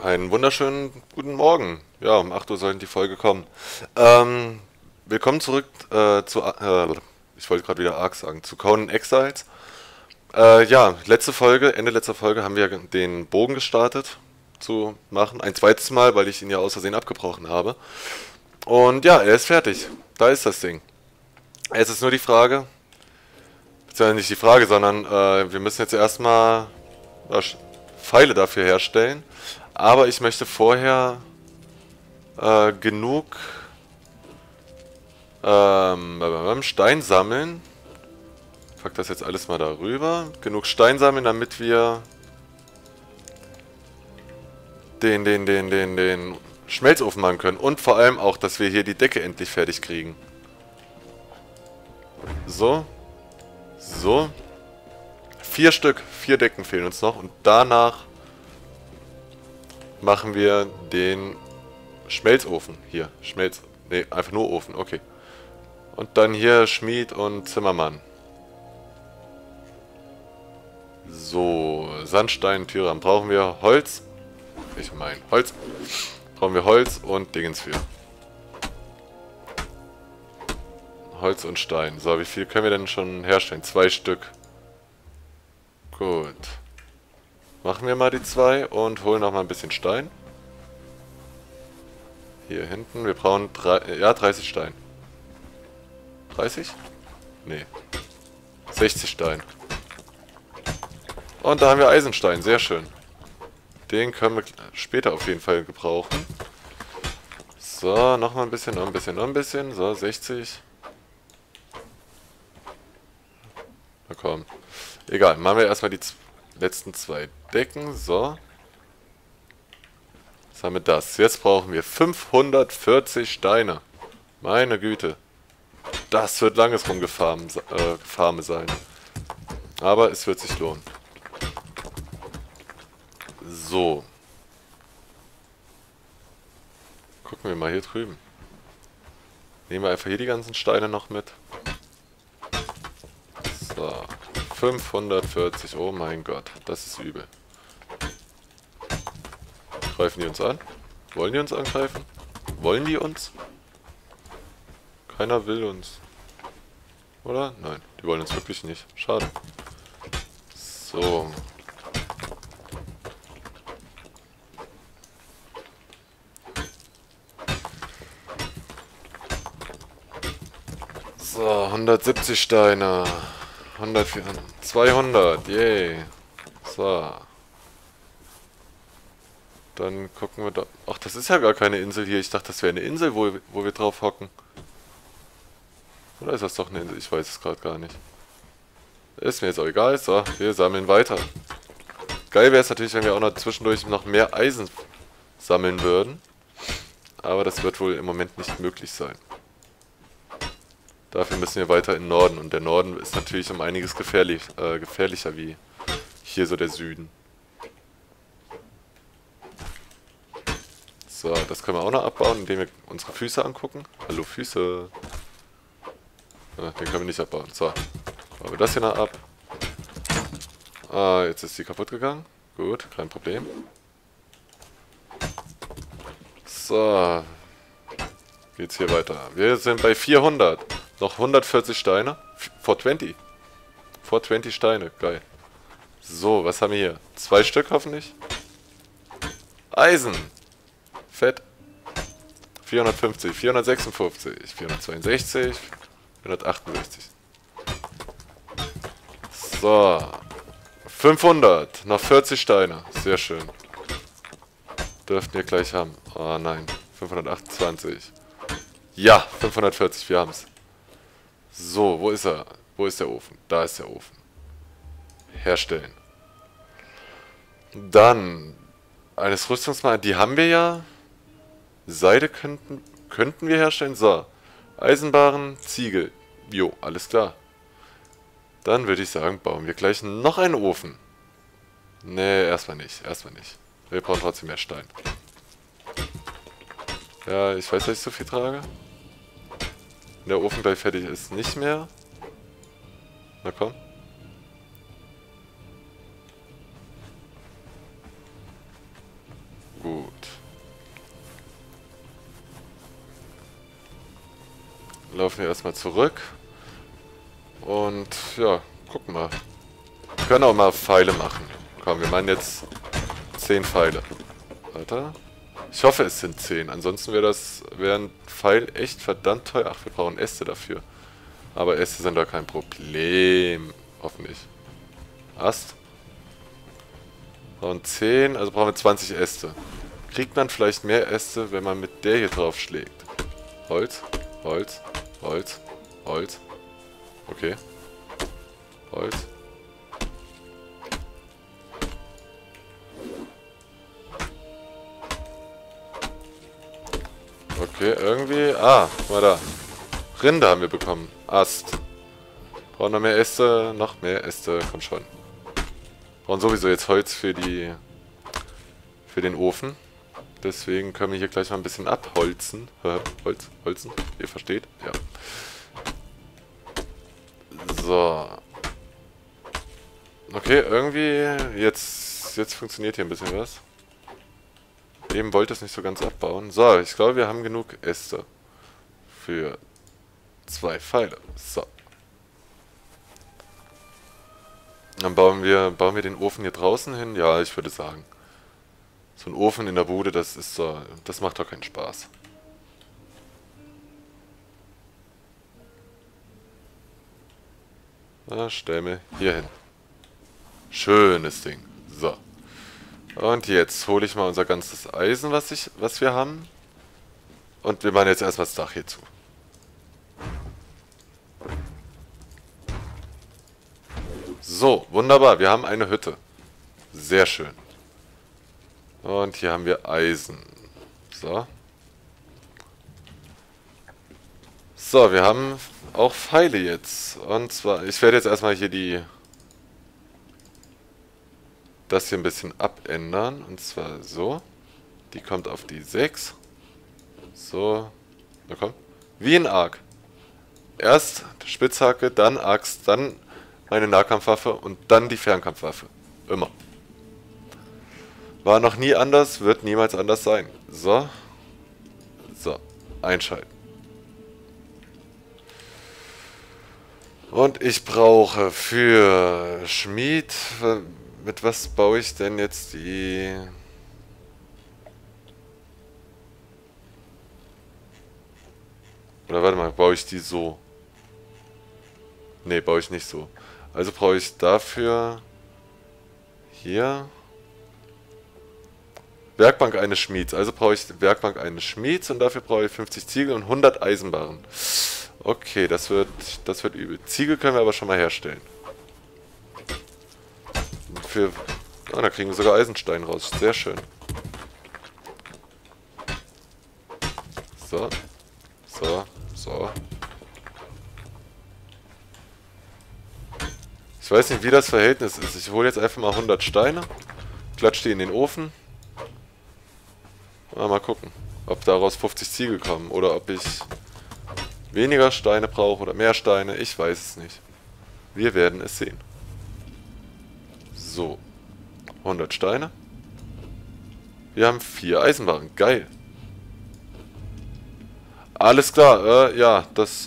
Einen wunderschönen guten Morgen. Ja, um 8 Uhr sollte die Folge kommen. Ähm, Willkommen zurück ich wollte gerade wieder Ark sagen, zu Conan Exiles. Ja, Ende letzter Folge haben wir den Bogen gestartet zu machen. Ein zweites Mal, weil ich ihn ja aus Versehen abgebrochen habe. Und ja, er ist fertig. Da ist das Ding. Es ist nur die Frage, beziehungsweise nicht die Frage, sondern wir müssen jetzt erstmal Pfeile dafür herstellen. Aber ich möchte vorher genug Stein sammeln. Pack das jetzt alles mal darüber. Genug Stein sammeln, damit wir den Schmelzofen machen können. Und vor allem auch, dass wir hier die Decke endlich fertig kriegen. So. So. 4 Stück. 4 Decken fehlen uns noch. Und danach machen wir den Schmelzofen. Hier. Ne, einfach nur Ofen. Okay. Und dann hier Schmied und Zimmermann. So, Sandstein, Türen. Brauchen wir Holz? Ich meine Holz. Brauchen wir Holz und Dingens für. Holz und Stein. So, wie viel können wir denn schon herstellen? 2 Stück. Gut. Machen wir mal die 2 und holen noch mal ein bisschen Stein. Hier hinten. Wir brauchen 30 Stein. 30? Nee. 60 Stein. Und da haben wir Eisenstein. Sehr schön. Den können wir später auf jeden Fall gebrauchen. So, nochmal ein bisschen, noch ein bisschen, noch ein bisschen. So, 60. Na komm. Egal, machen wir erstmal die letzten 2 Decken. So. Was haben wir das? Jetzt brauchen wir 540 Steine. Meine Güte. Das wird langes Rumgefarme sein. Aber es wird sich lohnen. So. Gucken wir mal hier drüben. Nehmen wir einfach hier die ganzen Steine noch mit. So. 540. Oh mein Gott. Das ist übel. Greifen die uns an? Wollen die uns angreifen? Wollen die uns? Keiner will uns. Oder? Nein, die wollen uns wirklich nicht. Schade. So. So, 170 Steine. 100, 200. Yay. So. Dann gucken wir da. Ach, das ist ja gar keine Insel hier. Ich dachte, das wäre eine Insel, wo wir drauf hocken. Oder ist das doch eine Insel? Ich weiß es gerade gar nicht. Ist mir jetzt auch egal. So, wir sammeln weiter. Geil wäre es natürlich, wenn wir auch noch zwischendurch noch mehr Eisen sammeln würden. Aber das wird wohl im Moment nicht möglich sein. Dafür müssen wir weiter in den Norden. Und der Norden ist natürlich um einiges gefährlicher wie hier so der Süden. So, das können wir auch noch abbauen, indem wir unsere Füße angucken. Hallo Füße. Den können wir nicht abbauen. So, bauen wir das hier noch ab. Ah, jetzt ist die kaputt gegangen. Gut, kein Problem. So. Geht's hier weiter. Wir sind bei 400. Noch 140 Steine. 420. 420 Steine. Geil. So, was haben wir hier? 2 Stück hoffentlich. Eisen. Fett. 450, 456, 462, 468. So. 500. Noch 40 Steine. Sehr schön. Dürften wir gleich haben. Oh nein. 528. Ja, 540. Wir haben's. So, wo ist er? Wo ist der Ofen? Da ist der Ofen. Herstellen. Dann eines Rüstungsmaterials. Die haben wir ja. Seide könnten wir herstellen. So. Eisenbaren, Ziegel. Jo, alles klar. Dann würde ich sagen, bauen wir gleich noch einen Ofen. Nee, erstmal nicht. Erstmal nicht. Wir brauchen trotzdem mehr Stein. Ja, ich weiß, dass ich so viel trage. Wenn der Ofen gleich fertig ist, nicht mehr. Na komm. Gut. Laufen wir erstmal zurück. Und ja, gucken mal. Wir können auch mal Pfeile machen. Komm, wir machen jetzt 10 Pfeile. Warte. Ich hoffe, es sind 10. Ansonsten wäre ein Pfeil echt verdammt teuer. Ach, wir brauchen Äste dafür. Aber Äste sind da kein Problem. Hoffentlich. Ast. Und 10, also brauchen wir 20 Äste. Kriegt man vielleicht mehr Äste, wenn man mit der hier drauf schlägt? Holz, Holz, Holz, Holz. Okay. Holz. Okay, irgendwie... Ah, guck mal da. Rinde haben wir bekommen. Ast. Brauchen noch mehr Äste. Noch mehr Äste. Komm schon. Brauchen sowieso jetzt Holz für den Ofen. Deswegen können wir hier gleich mal ein bisschen abholzen. Holzen. Ihr versteht? Ja. So. Okay, irgendwie... Jetzt funktioniert hier ein bisschen was. Eben wollte es nicht so ganz abbauen. So, ich glaube, wir haben genug Äste. Für 2 Pfeile. So. Dann bauen wir den Ofen hier draußen hin. Ja, ich würde sagen. So ein Ofen in der Bude, das macht doch keinen Spaß. Na, stell mir hier hin. Schönes Ding. So. Und jetzt hole ich mal unser ganzes Eisen, was wir haben. Und wir machen jetzt erstmal das Dach hier zu. So, wunderbar. Wir haben eine Hütte. Sehr schön. Und hier haben wir Eisen. So. So, wir haben auch Pfeile jetzt. Und zwar, ich werde jetzt erstmal hier das hier ein bisschen abändern. Und zwar so. Die kommt auf die 6. So. Na komm. Wie ein Arc. Erst Spitzhacke, dann Axt, dann meine Nahkampfwaffe und dann die Fernkampfwaffe. Immer. War noch nie anders, wird niemals anders sein. So. So. Einschalten. Und ich brauche für Schmied... Mit was baue ich denn jetzt die... Oder warte mal, baue ich die so? Ne, baue ich nicht so. Also brauche ich dafür... Hier... Werkbank eines Schmieds. Also brauche ich Werkbank eines Schmieds und dafür brauche ich 50 Ziegel und 100 Eisenbarren. Okay, das wird übel. Ziegel können wir aber schon mal herstellen. Da kriegen wir sogar Eisenstein raus. Sehr schön. So. So. So. Ich weiß nicht, wie das Verhältnis ist. Ich hole jetzt einfach mal 100 Steine. Klatsche die in den Ofen. Mal gucken, ob daraus 50 Ziegel kommen. Oder ob ich weniger Steine brauche oder mehr Steine. Ich weiß es nicht. Wir werden es sehen. So. 100 Steine. Wir haben 4 Eisenbarren. Geil. Alles klar. Ja,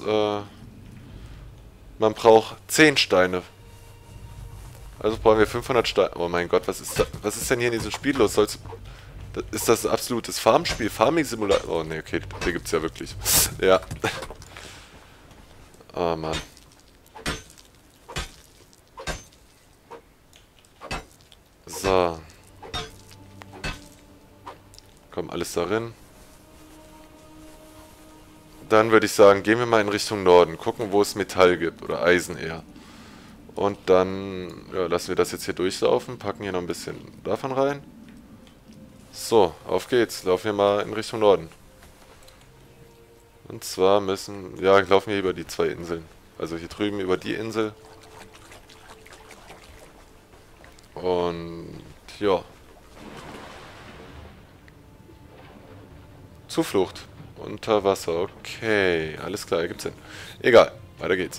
man braucht 10 Steine. Also brauchen wir 500 Steine. Oh mein Gott, was ist denn hier in diesem Spiel los? Ist das ein absolutes Farmspiel? Farming Simulator? Oh ne, okay, der gibt's ja wirklich. Ja. Oh Mann. So. Komm, alles darin. Dann würde ich sagen, gehen wir mal in Richtung Norden. Gucken, wo es Metall gibt. Oder Eisen eher. Und dann ja, lassen wir das jetzt hier durchlaufen. Packen hier noch ein bisschen davon rein. So, auf geht's. Laufen wir mal in Richtung Norden. Und zwar laufen wir über die 2 Inseln. Also hier drüben über die Insel. Und ja. Zuflucht. Unter Wasser. Okay. Alles klar, ergibt Sinn. Egal. Weiter geht's.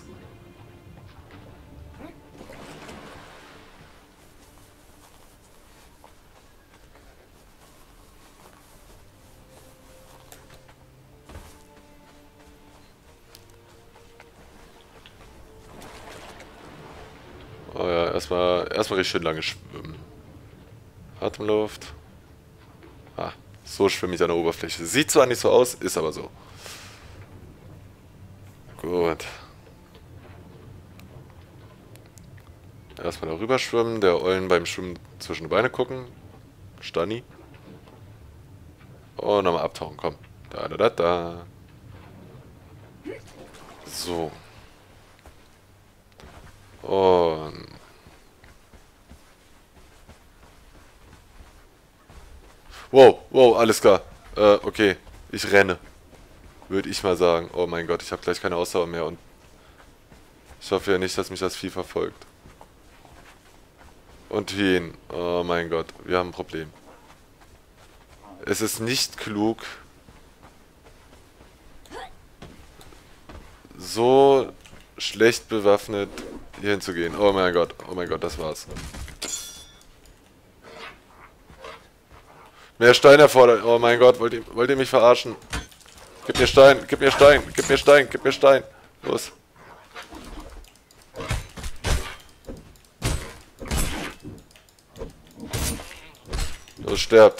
erstmal richtig schön lange schwimmen. Atemluft. Ah, so schwimme ich an der Oberfläche. Sieht zwar nicht so aus, ist aber so. Gut. Erstmal da rüber schwimmen, der Eulen beim Schwimmen zwischen die Beine gucken. Stani. Und nochmal abtauchen, komm. Da, da, da, da. So. Und... Wow, wow, alles klar. Okay, ich renne. Würde ich mal sagen. Oh mein Gott, ich habe gleich keine Ausdauer mehr und ich hoffe ja nicht, dass mich das Vieh verfolgt. Und Hyänen. Oh mein Gott, wir haben ein Problem. Es ist nicht klug, so schlecht bewaffnet hier hinzugehen. Oh mein Gott, das war's. Mehr Stein erfordert. Oh mein Gott, wollt ihr mich verarschen? Gib mir Stein, gib mir Stein, gib mir Stein, gib mir Stein. Los. Los, sterbt.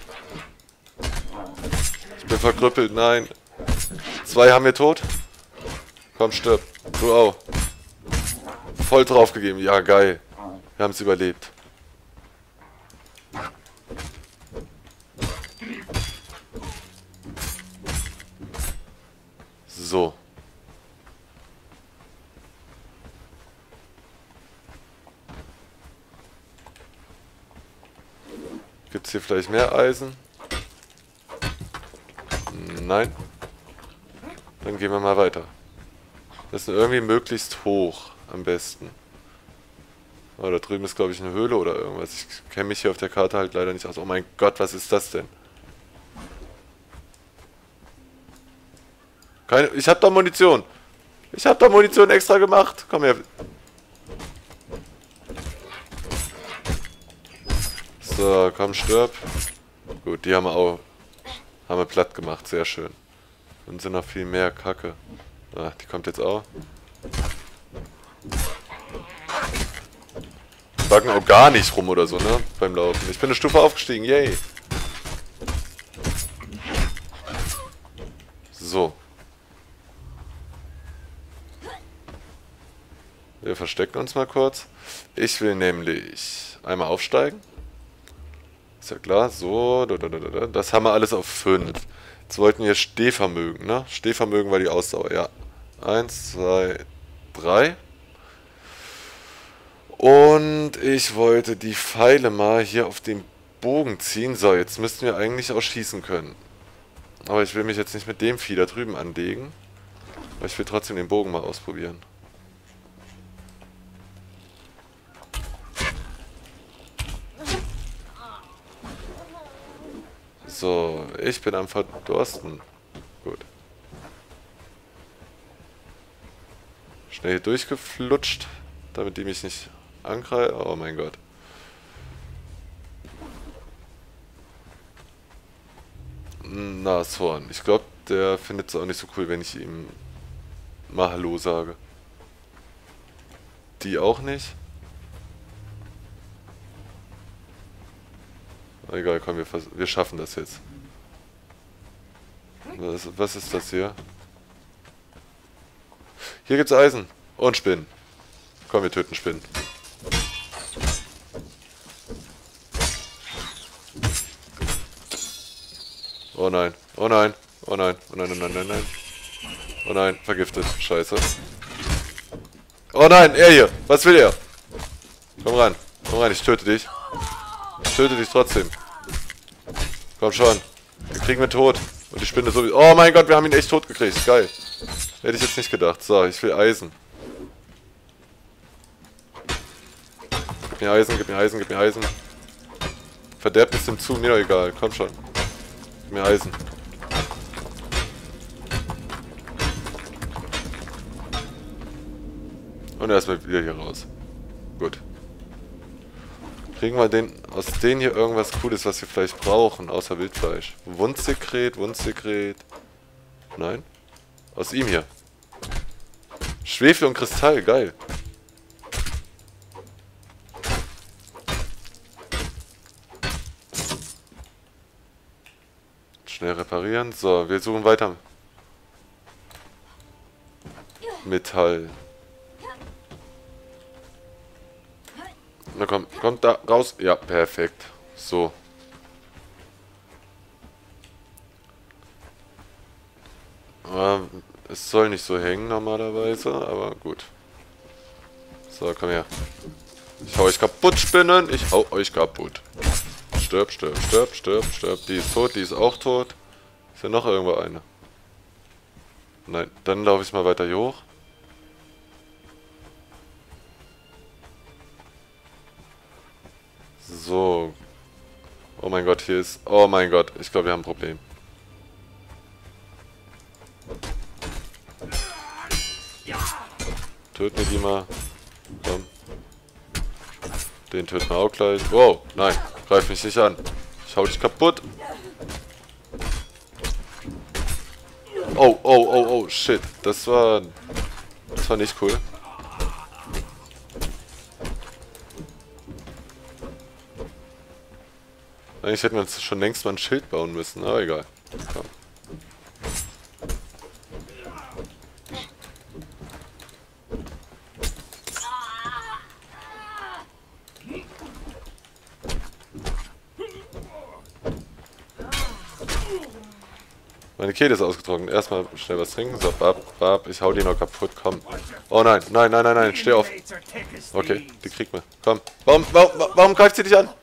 Ich bin verkrüppelt, nein. 2 haben wir tot. Komm, stirb. Du auch. Voll draufgegeben. Ja, geil. Wir haben es überlebt. So. Gibt es hier vielleicht mehr Eisen? Nein. Dann gehen wir mal weiter. Das ist irgendwie möglichst hoch, am besten. Oh, da drüben ist, glaube ich, eine Höhle oder irgendwas. Ich kenne mich hier auf der Karte halt leider nicht aus. Oh mein Gott, was ist das denn? Ich hab da Munition. Ich hab da Munition extra gemacht. Komm her. So, komm, stirb. Gut, die haben wir platt gemacht. Sehr schön. Und sind noch viel mehr Kacke. Ah, die kommt jetzt auch. Die backen auch gar nicht rum oder so, ne? Beim Laufen. Ich bin eine Stufe aufgestiegen. Yay. So. Wir verstecken uns mal kurz. Ich will nämlich einmal aufsteigen. Ist ja klar. So. Das haben wir alles auf 5. Jetzt wollten wir Stehvermögen, ne? Stehvermögen war die Ausdauer, ja. 1, 2, 3. Und ich wollte die Pfeile mal hier auf den Bogen ziehen. So, jetzt müssten wir eigentlich auch schießen können. Aber ich will mich jetzt nicht mit dem Vieh da drüben anlegen. Aber ich will trotzdem den Bogen mal ausprobieren. So, ich bin am Verdursten. Gut. Schnell hier durchgeflutscht, damit die mich nicht angreifen. Oh mein Gott. Nashorn. Ich glaube, der findet es auch nicht so cool, wenn ich ihm mal Hallo sage. Die auch nicht. Egal, komm, wir schaffen das jetzt. Was ist das hier? Hier gibt's Eisen und Spinnen. Komm, wir töten Spinnen. Oh nein, oh nein, oh nein, oh nein, oh nein, nein, nein. Oh nein, vergiftet, scheiße. Oh nein, er hier, was will er? Komm rein, ich töte dich. Ich töte dich trotzdem. Komm schon. Den kriegen wir tot. Und die Spinne sowieso. Oh mein Gott, wir haben ihn echt tot gekriegt. Geil. Hätte ich jetzt nicht gedacht. So, ich will Eisen. Gib mir Eisen, gib mir Eisen, gib mir Eisen. Verderb ist dem zu, mir doch egal. Komm schon. Gib mir Eisen. Und erstmal wieder hier raus. Gut. Kriegen wir aus denen hier irgendwas Cooles, was wir vielleicht brauchen, außer Wildfleisch. Wundsekret, Wundsekret. Nein? Aus ihm hier. Schwefel und Kristall, geil. Schnell reparieren. So, wir suchen weiter. Metall. Na komm, kommt da raus. Ja, perfekt. So. Es soll nicht so hängen normalerweise, aber gut. So, komm her. Ich hau euch kaputt, Spinnen. Ich hau euch kaputt. Stirb, stirb, stirb, stirb, stirb. Die ist tot, die ist auch tot. Ist ja noch irgendwo eine. Nein, dann laufe ich mal weiter hier hoch. So. Oh mein Gott, hier ist... Oh mein Gott, ich glaube, wir haben ein Problem. Töten wir die mal. Komm. Den töten wir auch gleich. Wow, nein, greif mich nicht an. Ich hau dich kaputt. Oh, oh, oh, oh, shit. Das war nicht cool. Eigentlich hätten wir uns schon längst mal ein Schild bauen müssen, aber egal. Komm. Meine Kehle ist ausgetrocknet. Erstmal schnell was trinken. So, bab, ich hau die noch kaputt. Komm. Oh nein, nein, nein, nein, nein. Steh auf. Okay, die kriegt man. Komm. Warum greift sie dich an?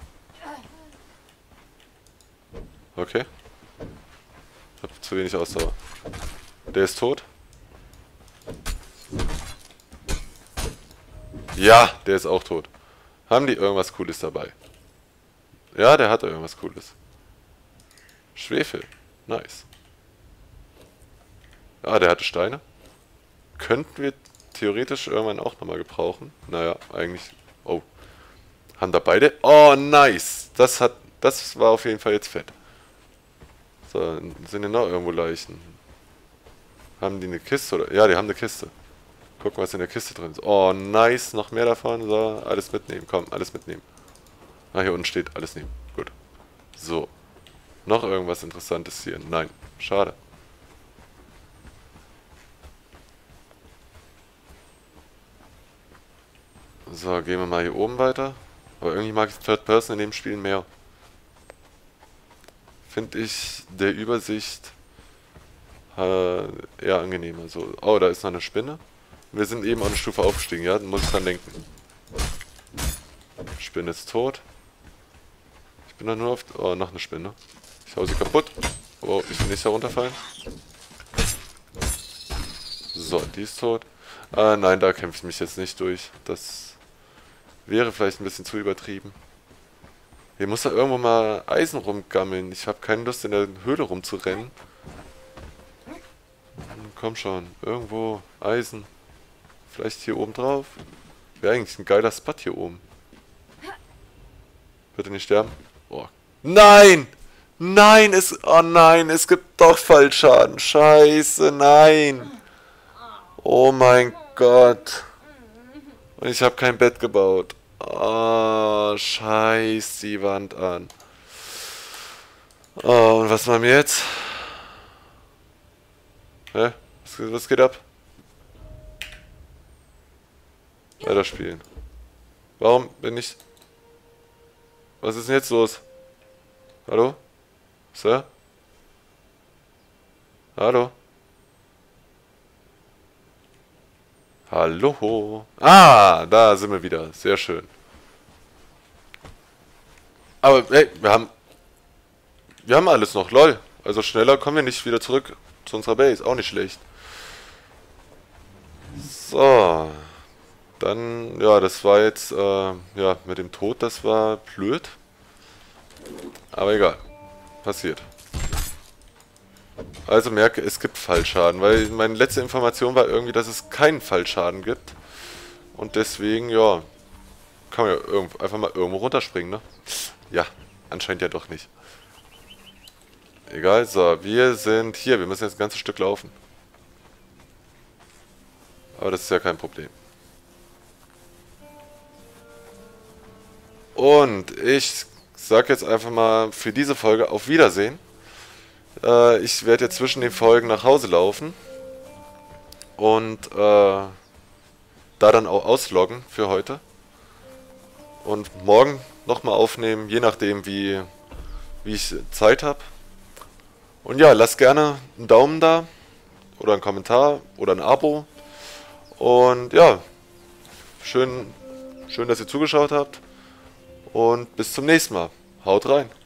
Okay. Ich hab zu wenig Ausdauer. Der ist tot. Ja, der ist auch tot. Haben die irgendwas Cooles dabei? Ja, der hatte irgendwas Cooles. Schwefel. Nice. Ah, der hatte Steine. Könnten wir theoretisch irgendwann auch nochmal gebrauchen. Naja, eigentlich... Oh. Haben da beide... Oh, nice. Das war auf jeden Fall jetzt fett. So, sind hier noch irgendwo Leichen? Haben die eine Kiste oder... Ja, die haben eine Kiste. Gucken, was in der Kiste drin ist. Oh, nice. Noch mehr davon. So, alles mitnehmen. Komm, alles mitnehmen. Ah, hier unten steht alles nehmen. Gut. So. Noch irgendwas Interessantes hier? Nein. Schade. So, gehen wir mal hier oben weiter. Aber irgendwie mag ich Third Person in dem Spiel mehr. Finde ich der Übersicht eher angenehmer. So, oh, da ist noch eine Spinne. Wir sind eben auch eine Stufe aufgestiegen, ja? Dann muss ich dran denken. Spinne ist tot. Ich bin da nur auf... Oh, noch eine Spinne. Ich hau sie kaputt. Oh, ich will nicht herunterfallen. So, die ist tot. Nein, da kämpfe ich mich jetzt nicht durch. Das wäre vielleicht ein bisschen zu übertrieben. Hier muss da irgendwo mal Eisen rumgammeln. Ich habe keine Lust, in der Höhle rumzurennen. Komm schon, irgendwo Eisen. Vielleicht hier oben drauf. Wäre eigentlich ein geiler Spot hier oben. Bitte nicht sterben. Oh. Nein! Nein, oh nein, es gibt doch Fallschaden. Scheiße, nein. Oh mein Gott. Und ich habe kein Bett gebaut. Oh, scheiß die Wand an. Oh, und was machen wir jetzt? Hä? Was geht ab? Weiterspielen. Warum bin ich... Was ist denn jetzt los? Hallo? Sir? Hallo? Hallo? Ah, da sind wir wieder. Sehr schön. Aber, hey, wir haben alles noch, lol. Also schneller kommen wir nicht wieder zurück zu unserer Base. Auch nicht schlecht. So. Dann, ja, das war jetzt, ja, mit dem Tod, das war blöd. Aber egal. Passiert. Also merke, es gibt Fallschaden, weil meine letzte Information war irgendwie, dass es keinen Fallschaden gibt. Und deswegen, ja, kann man ja einfach mal irgendwo runterspringen, ne? Ja, anscheinend ja doch nicht. Egal, so, wir sind hier, wir müssen jetzt ein ganzes Stück laufen. Aber das ist ja kein Problem. Und ich sag jetzt einfach mal für diese Folge auf Wiedersehen. Ich werde jetzt zwischen den Folgen nach Hause laufen und da dann auch ausloggen für heute. Und morgen nochmal aufnehmen, je nachdem wie ich Zeit habe. Und ja, lasst gerne einen Daumen da oder einen Kommentar oder ein Abo. Und ja, schön, dass ihr zugeschaut habt. Und bis zum nächsten Mal. Haut rein.